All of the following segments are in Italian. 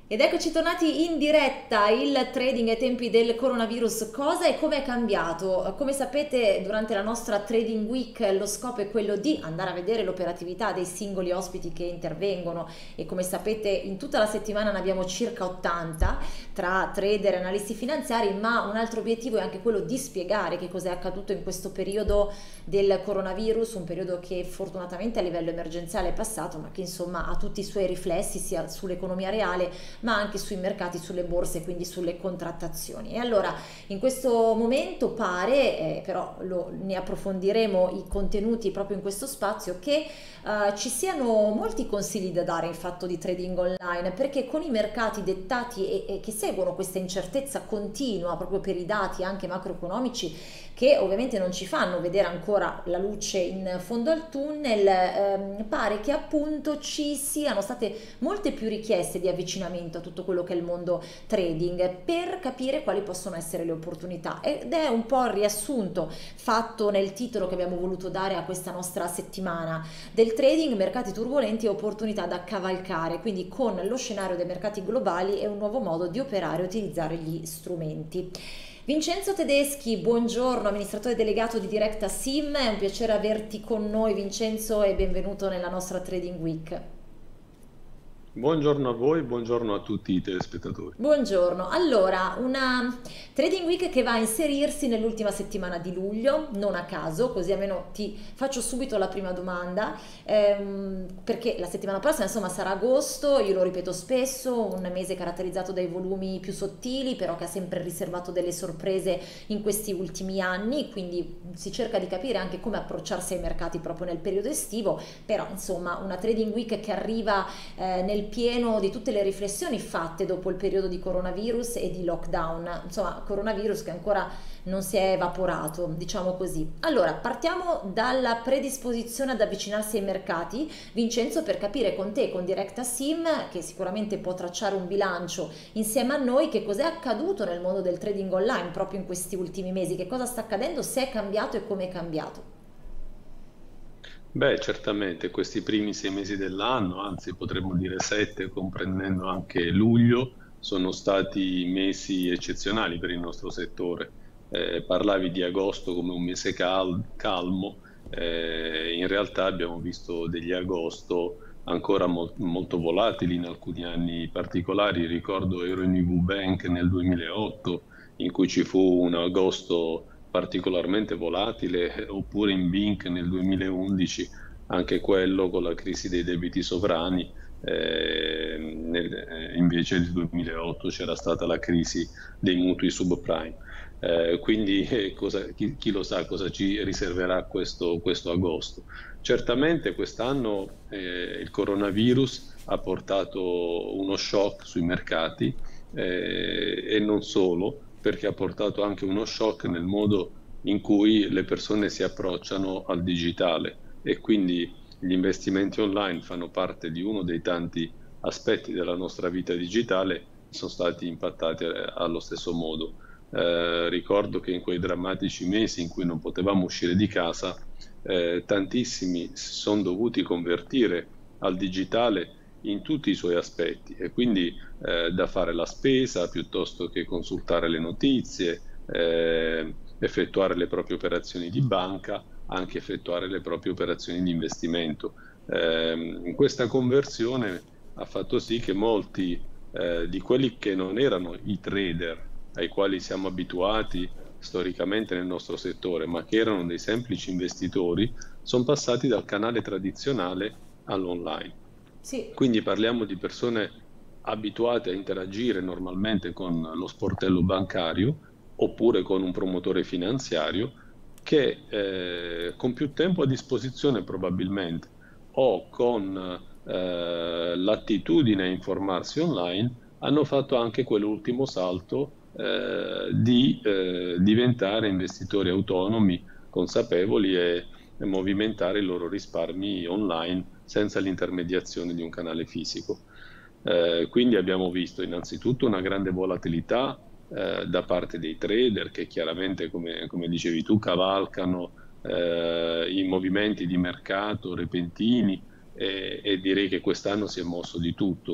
Ed eccoci tornati in diretta, il trading ai tempi del coronavirus, cosa e come è cambiato? Come sapete, durante la nostra Trading Week lo scopo è quello di andare a vedere l'operatività dei singoli ospiti che intervengono e come sapete in tutta la settimana ne abbiamo circa 80 tra trader e analisti finanziari, ma un altro obiettivo è anche quello di spiegare che cosa è accaduto in questo periodo del coronavirus, un periodo che fortunatamente a livello emergenziale è passato, ma che insomma ha tutti i suoi riflessi sia sull'economia reale ma anche sui mercati, sulle borse, quindi sulle contrattazioni. E allora in questo momento pare, però ne approfondiremo i contenuti proprio in questo spazio, che ci siano molti consigli da dare in fatto di trading online, perché con i mercati dettati e che seguono questa incertezza continua proprio per i dati anche macroeconomici, che ovviamente non ci fanno vedere ancora la luce in fondo al tunnel, pare che appunto ci siano state molte più richieste di avvicinamento a tutto quello che è il mondo trading per capire quali possono essere le opportunità, ed è un po' il riassunto fatto nel titolo che abbiamo voluto dare a questa nostra settimana del trading: mercati turbolenti e opportunità da cavalcare, quindi con lo scenario dei mercati globali e un nuovo modo di operare e utilizzare gli strumenti. Vincenzo Tedeschi, buongiorno, amministratore delegato di Directa Sim, è un piacere averti con noi Vincenzo e benvenuto nella nostra Trading Week. Buongiorno a voi, buongiorno a tutti i telespettatori. Buongiorno, allora una Trading Week che va a inserirsi nell'ultima settimana di luglio, non a caso, così almeno ti faccio subito la prima domanda, perché la settimana prossima insomma sarà agosto, io lo ripeto spesso, un mese caratterizzato dai volumi più sottili, però che ha sempre riservato delle sorprese in questi ultimi anni, quindi si cerca di capire anche come approcciarsi ai mercati proprio nel periodo estivo, però insomma una Trading Week che arriva nel pieno di tutte le riflessioni fatte dopo il periodo di coronavirus e di lockdown, insomma coronavirus che ancora non si è evaporato, diciamo così. Allora, partiamo dalla predisposizione ad avvicinarsi ai mercati, Vincenzo, per capire con te, con Directa Sim, che sicuramente può tracciare un bilancio insieme a noi, che cos'è accaduto nel mondo del trading online proprio in questi ultimi mesi, che cosa sta accadendo, se è cambiato e come è cambiato. Beh, certamente questi primi 6 mesi dell'anno, anzi potremmo dire 7, comprendendo anche luglio, sono stati mesi eccezionali per il nostro settore. Parlavi di agosto come un mese calmo, in realtà abbiamo visto degli agosto ancora molto volatili in alcuni anni particolari. Ricordo ero in IV Bank nel 2008, in cui ci fu un agosto particolarmente volatile, oppure in Bink nel 2011, anche quello con la crisi dei debiti sovrani. Invece nel 2008 c'era stata la crisi dei mutui subprime. Quindi chi lo sa cosa ci riserverà questo agosto. Certamente quest'anno il coronavirus ha portato uno shock sui mercati, e non solo, perché ha portato anche uno shock nel modo in cui le persone si approcciano al digitale, e quindi gli investimenti online fanno parte di uno dei tanti aspetti della nostra vita digitale, sono stati impattati allo stesso modo. Ricordo che in quei drammatici mesi in cui non potevamo uscire di casa, tantissimi si sono dovuti convertire al digitale in tutti i suoi aspetti, e quindi da fare la spesa piuttosto che consultare le notizie, effettuare le proprie operazioni di banca, anche effettuare le proprie operazioni di investimento. Questa conversione ha fatto sì che molti di quelli che non erano i trader ai quali siamo abituati storicamente nel nostro settore, ma che erano dei semplici investitori, sono passati dal canale tradizionale all'online. Sì. Quindi parliamo di persone abituate a interagire normalmente con lo sportello bancario oppure con un promotore finanziario, che con più tempo a disposizione probabilmente, o con l'attitudine a informarsi online, hanno fatto anche quell'ultimo salto di diventare investitori autonomi, consapevoli, e movimentare i loro risparmi online senza l'intermediazione di un canale fisico. Quindi abbiamo visto innanzitutto una grande volatilità da parte dei trader, che chiaramente, come dicevi tu, cavalcano i movimenti di mercato repentini, e direi che quest'anno si è mosso di tutto.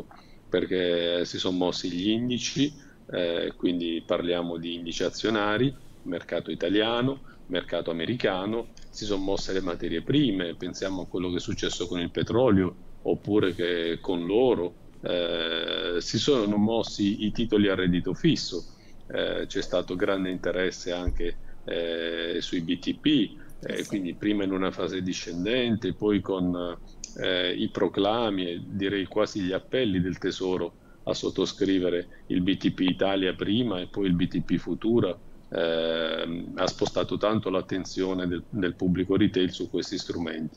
perché si sono mossi gli indici, quindi parliamo di indici azionari, mercato italiano, mercato americano, si sono mosse le materie prime, pensiamo a quello che è successo con il petrolio oppure che con l'oro, si sono mossi i titoli a reddito fisso, c'è stato grande interesse anche sui BTP, Sì. quindi prima in una fase discendente, poi con i proclami e direi quasi gli appelli del Tesoro a sottoscrivere il BTP Italia prima e poi il BTP Futura, ha spostato tanto l'attenzione del pubblico retail su questi strumenti.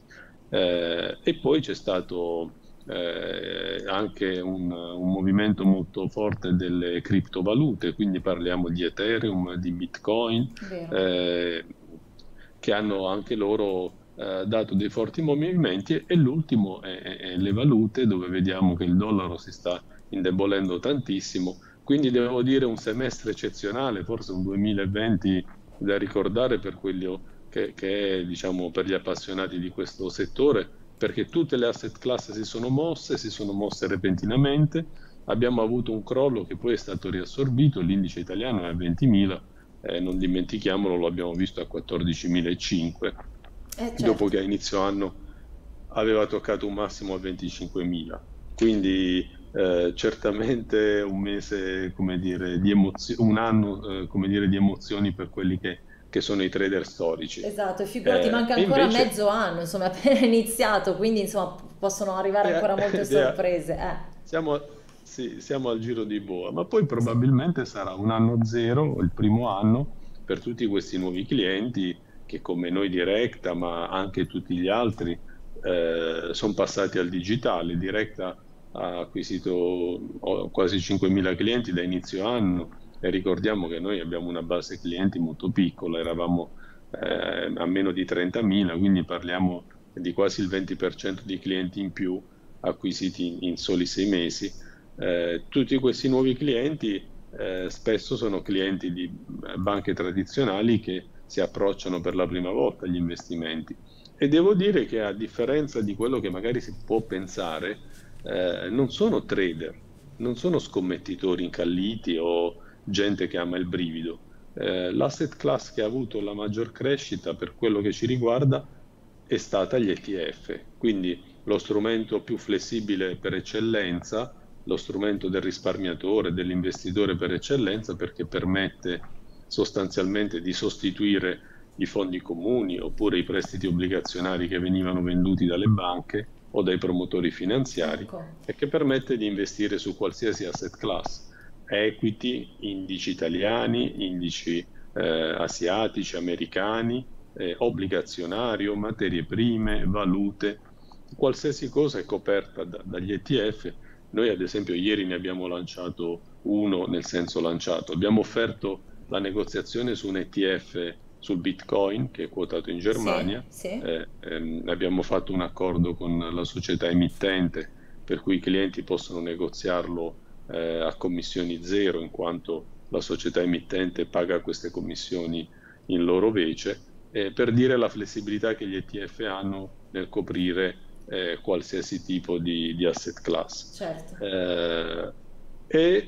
E poi c'è stato anche un movimento molto forte delle criptovalute, quindi parliamo di Ethereum, di Bitcoin, Vero. eh, che hanno anche loro dato dei forti movimenti, e l'ultimo è le valute, dove vediamo che il dollaro si sta indebolendo tantissimo. Quindi devo dire un semestre eccezionale, forse un 2020 da ricordare per quello che è, diciamo, per gli appassionati di questo settore, perché tutte le asset class si sono mosse repentinamente, abbiamo avuto un crollo che poi è stato riassorbito, l'indice italiano è a 20.000, non dimentichiamolo, lo abbiamo visto a 14.500, dopo Certo. che a inizio anno aveva toccato un massimo a 25.000. Quindi certamente un mese, come dire, un anno, come dire, di emozioni per quelli che sono i trader storici. Esatto, e figurati, manca E ancora invece mezzo anno, insomma, è appena iniziato, quindi insomma possono arrivare ancora molte ed è- sorprese. siamo, sì, siamo al giro di boa, ma poi probabilmente sarà un anno zero, il primo anno, per tutti questi nuovi clienti che, come noi Directa, ma anche tutti gli altri, sono passati al digitale. Directa ha acquisito quasi 5.000 clienti da inizio anno, e ricordiamo che noi abbiamo una base clienti molto piccola, eravamo a meno di 30.000, quindi parliamo di quasi il 20% di clienti in più acquisiti in soli 6 mesi. Tutti questi nuovi clienti spesso sono clienti di banche tradizionali che si approcciano per la prima volta agli investimenti. E devo dire che, a differenza di quello che magari si può pensare, non sono trader, non sono scommettitori incalliti o gente che ama il brivido. L'asset class che ha avuto la maggior crescita per quello che ci riguarda è stata gli ETF, quindi lo strumento più flessibile per eccellenza, lo strumento del risparmiatore, dell'investitore per eccellenza, perché permette sostanzialmente di sostituire i fondi comuni oppure i prestiti obbligazionari che venivano venduti dalle banche o dai promotori finanziari, Ecco. e che permette di investire su qualsiasi asset class: equity, indici italiani, indici asiatici, americani, obbligazionario, materie prime, valute, qualsiasi cosa è coperta dagli ETF. Noi ad esempio ieri ne abbiamo lanciato uno, nel senso lanciato, abbiamo offerto la negoziazione su un ETF sul Bitcoin che è quotato in Sì, Germania. sì. Abbiamo fatto un accordo con la società emittente, per cui i clienti possono negoziarlo a commissioni zero, in quanto la società emittente paga queste commissioni in loro vece, per dire la flessibilità che gli ETF hanno nel coprire qualsiasi tipo di asset class. Certo. Eh, e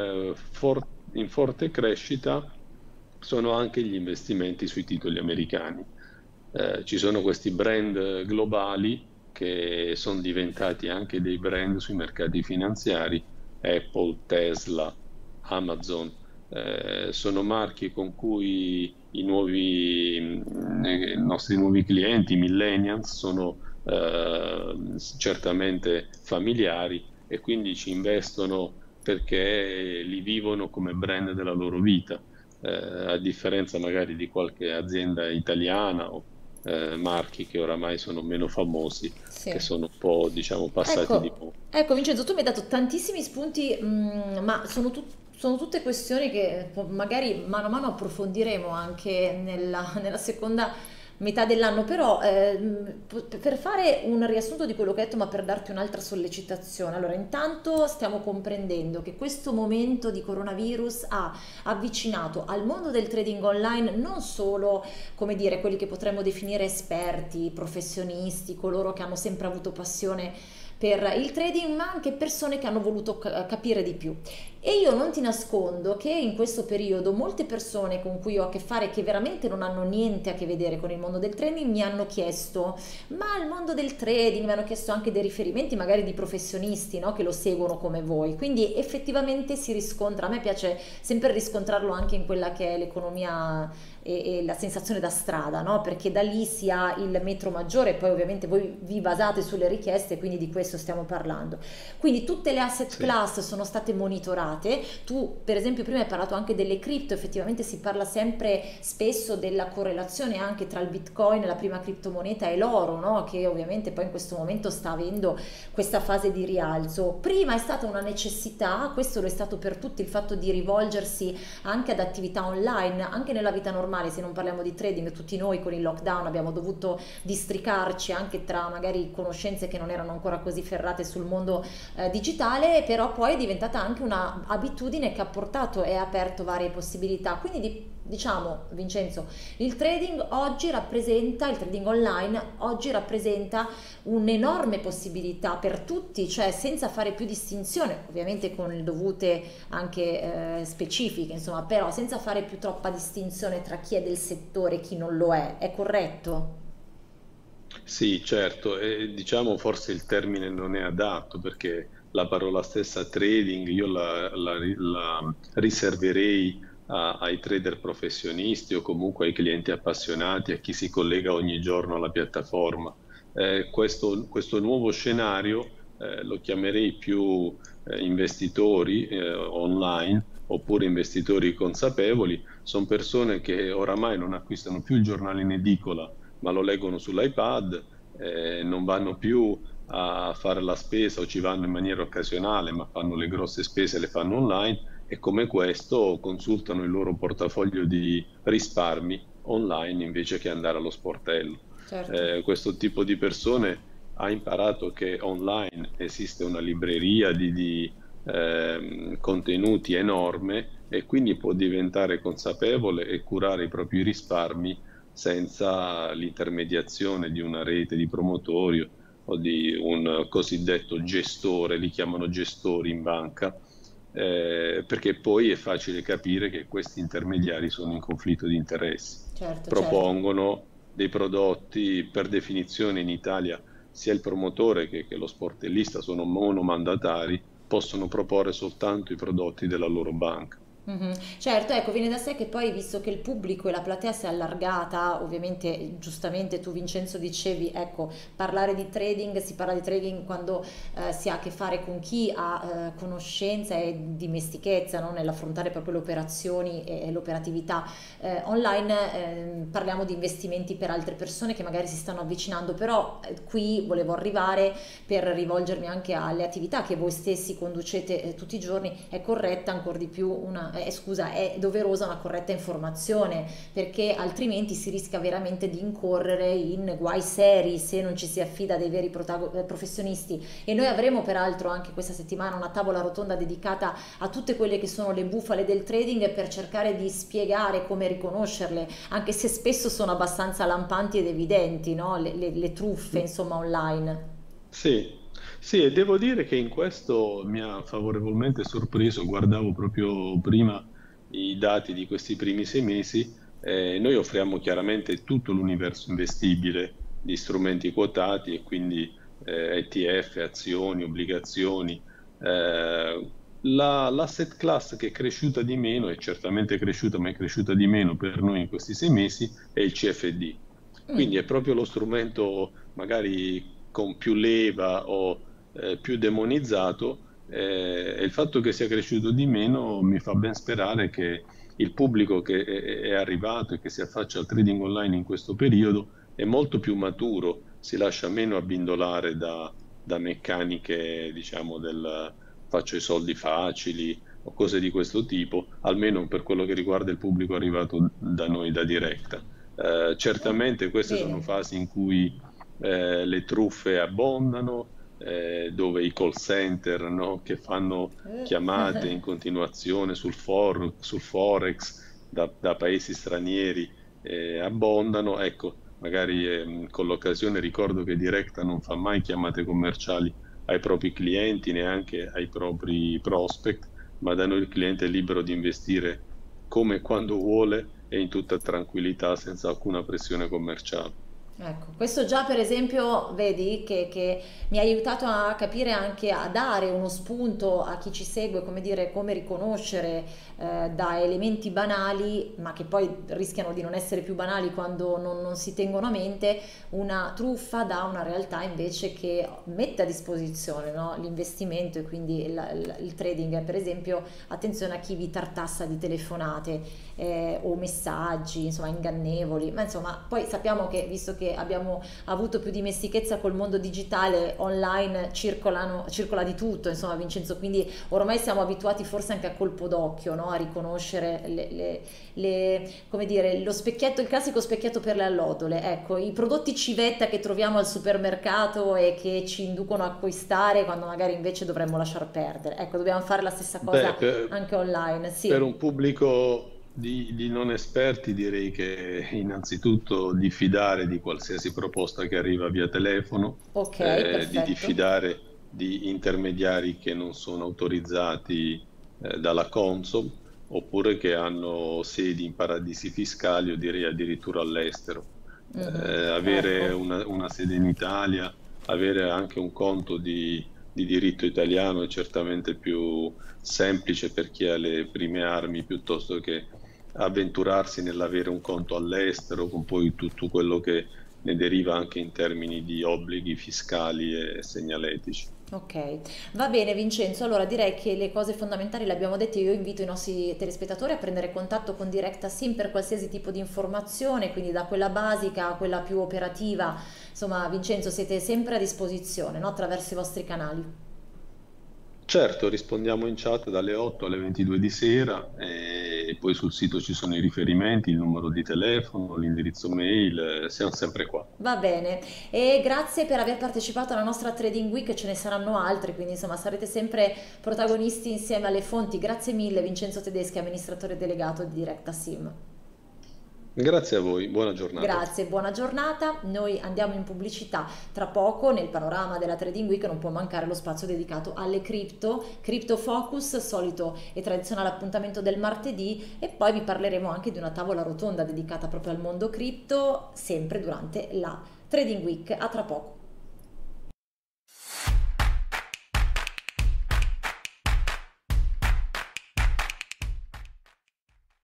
in forte crescita sono anche gli investimenti sui titoli americani. Ci sono questi brand globali che sono diventati anche dei brand sui mercati finanziari: Apple, Tesla, Amazon, sono marchi con cui i nostri nuovi clienti, i millennials, sono certamente familiari, e quindi ci investono perché li vivono come brand della loro vita, a differenza magari di qualche azienda italiana o marchi che oramai sono meno famosi, che Sì. sono un po', diciamo, passati di Ecco, moda. ecco Vincenzo, tu mi hai dato tantissimi spunti, ma sono tutte questioni che magari mano a mano approfondiremo anche nella seconda metà dell'anno, però per fare un riassunto di quello che hai detto, ma per darti un'altra sollecitazione, allora intanto stiamo comprendendo che questo momento di coronavirus ha avvicinato al mondo del trading online non solo, come dire, quelli che potremmo definire esperti, professionisti, coloro che hanno sempre avuto passione per il trading, ma anche persone che hanno voluto capire di più. E io non ti nascondo che in questo periodo molte persone con cui ho a che fare, che veramente non hanno niente a che vedere con il mondo del trading, mi hanno chiesto: ma il mondo del trading, mi hanno chiesto anche dei riferimenti magari di professionisti, no, che lo seguono come voi. Quindi effettivamente si riscontra, a me piace sempre riscontrarlo anche in quella che è l'economia e la sensazione da strada, no? Perché da lì si ha il metro maggiore, poi ovviamente voi vi basate sulle richieste, quindi di questo stiamo parlando. Quindi tutte le asset Sì. class sono state monitorate. Tu per esempio prima hai parlato anche delle cripto, effettivamente si parla sempre spesso della correlazione anche tra il Bitcoin, la prima criptomoneta, e l'oro, no? Che ovviamente poi in questo momento sta avendo questa fase di rialzo. Prima è stata una necessità, questo lo è stato per tutti, il fatto di rivolgersi anche ad attività online, anche nella vita normale, se non parliamo di trading, tutti noi con il lockdown abbiamo dovuto districarci anche tra magari conoscenze che non erano ancora così ferrate sul mondo digitale, però poi è diventata anche una abitudine che ha portato e ha aperto varie possibilità. Quindi diciamo, Vincenzo, il trading oggi rappresenta, il trading online oggi rappresenta un'enorme possibilità per tutti, cioè senza fare più distinzione, ovviamente con le dovute anche specifiche, insomma, però senza fare più troppa distinzione tra chi è del settore e chi non lo è corretto? Sì, certo, e diciamo forse il termine non è adatto perché la parola stessa trading io la riserverei ai trader professionisti o comunque ai clienti appassionati, a chi si collega ogni giorno alla piattaforma. Questo nuovo scenario lo chiamerei più investitori online oppure investitori consapevoli, sono persone che oramai non acquistano più il giornale in edicola ma lo leggono sull'iPad, non vanno più a fare la spesa o ci vanno in maniera occasionale, ma fanno le grosse spese e le fanno online e come questo consultano il loro portafoglio di risparmi online invece che andare allo sportello. Certo. Questo tipo di persone ha imparato che online esiste una libreria di contenuti enorme e quindi può diventare consapevole e curare i propri risparmi senza l'intermediazione di una rete di promotori o di un cosiddetto gestore, li chiamano gestori in banca, perché poi è facile capire che questi intermediari sono in conflitto di interessi. Certo, certo. Propongono dei prodotti, per definizione in Italia sia il promotore che lo sportellista sono monomandatari, possono proporre soltanto i prodotti della loro banca. Mhm. Certo, ecco, viene da sé che poi, visto che il pubblico e la platea si è allargata, ovviamente, giustamente tu Vincenzo dicevi, ecco, parlare di trading, si parla di trading quando si ha a che fare con chi ha conoscenza e dimestichezza, no, nell'affrontare proprio le operazioni e l'operatività online, parliamo di investimenti per altre persone che magari si stanno avvicinando, però qui volevo arrivare per rivolgermi anche alle attività che voi stessi conducete tutti i giorni. È corretta ancora di più scusa, è doverosa una corretta informazione, perché altrimenti si rischia veramente di incorrere in guai seri se non ci si affida a dei veri professionisti. E noi avremo peraltro anche questa settimana una tavola rotonda dedicata a tutte quelle che sono le bufale del trading, per cercare di spiegare come riconoscerle, anche se spesso sono abbastanza lampanti ed evidenti, no? Le truffe, insomma, online. Sì, sì, e devo dire che in questo mi ha favorevolmente sorpreso, guardavo proprio prima i dati di questi primi 6 mesi, noi offriamo chiaramente tutto l'universo investibile di strumenti quotati e quindi ETF, azioni, obbligazioni. L'asset class che è cresciuta di meno, è certamente cresciuta, ma è cresciuta di meno per noi in questi 6 mesi, è il CFD. Mm. Quindi è proprio lo strumento magari con più leva o più demonizzato, e il fatto che sia cresciuto di meno mi fa ben sperare che il pubblico che è arrivato e che si affaccia al trading online in questo periodo è molto più maturo, si lascia meno abbindolare da meccaniche, diciamo, del faccio i soldi facili o cose di questo tipo, almeno per quello che riguarda il pubblico arrivato da noi da diretta. Certamente queste sono Bene. fasi in cui le truffe abbondano, dove i call center, no, che fanno chiamate in continuazione sul Forex da paesi stranieri abbondano. Ecco, magari con l'occasione ricordo che Directa non fa mai chiamate commerciali ai propri clienti, neanche ai propri prospect, ma da noi il cliente è libero di investire come e quando vuole e in tutta tranquillità, senza alcuna pressione commerciale. Ecco, questo già per esempio, vedi, che mi ha aiutato a capire anche a dare uno spunto a chi ci segue, come dire, come riconoscere da elementi banali, ma che poi rischiano di non essere più banali quando non si tengono a mente, una truffa da una realtà invece che mette a disposizione, no, l'investimento e quindi il trading. Per esempio, attenzione a chi vi tartassa di telefonate o messaggi, insomma, ingannevoli, ma insomma, poi sappiamo che visto che abbiamo avuto più dimestichezza col mondo digitale, online circola di tutto, insomma, Vincenzo, quindi ormai siamo abituati forse anche a colpo d'occhio, no? A riconoscere come dire, lo specchietto, il classico specchietto per le allodole, ecco, i prodotti civetta che troviamo al supermercato e che ci inducono a acquistare quando magari invece dovremmo lasciar perdere. Ecco, dobbiamo fare la stessa Beh, cosa anche online, per sì. un pubblico di non esperti direi che innanzitutto diffidare di qualsiasi proposta che arriva via telefono, Ok, di perfetto. diffidare di intermediari che non sono autorizzati dalla Consob oppure che hanno sedi in paradisi fiscali o direi addirittura all'estero. Mhm, Avere ecco. una sede in Italia, avere anche un conto di diritto italiano è certamente più semplice per chi ha le prime armi piuttosto che avventurarsi nell'avere un conto all'estero con poi tutto quello che ne deriva anche in termini di obblighi fiscali e segnaletici. Ok, va bene Vincenzo, allora direi che le cose fondamentali le abbiamo dette, io invito i nostri telespettatori a prendere contatto con Directa Sim per qualsiasi tipo di informazione, quindi da quella basica a quella più operativa, insomma Vincenzo siete sempre a disposizione, no? Attraverso i vostri canali. Certo, rispondiamo in chat dalle 8 alle 22 di sera e poi sul sito ci sono i riferimenti, il numero di telefono, l'indirizzo mail, siamo sempre qua. Va bene, e grazie per aver partecipato alla nostra Trading Week, ce ne saranno altre, quindi insomma sarete sempre protagonisti insieme alle fonti. Grazie mille Vincenzo Tedeschi, amministratore delegato di Directa Sim. Grazie a voi, buona giornata. Grazie, buona giornata. Noi andiamo in pubblicità. Tra poco nel panorama della Trading Week non può mancare lo spazio dedicato alle cripto, Crypto Focus, solito e tradizionale appuntamento del martedì, e poi vi parleremo anche di una tavola rotonda dedicata proprio al mondo cripto, sempre durante la Trading Week. A tra poco.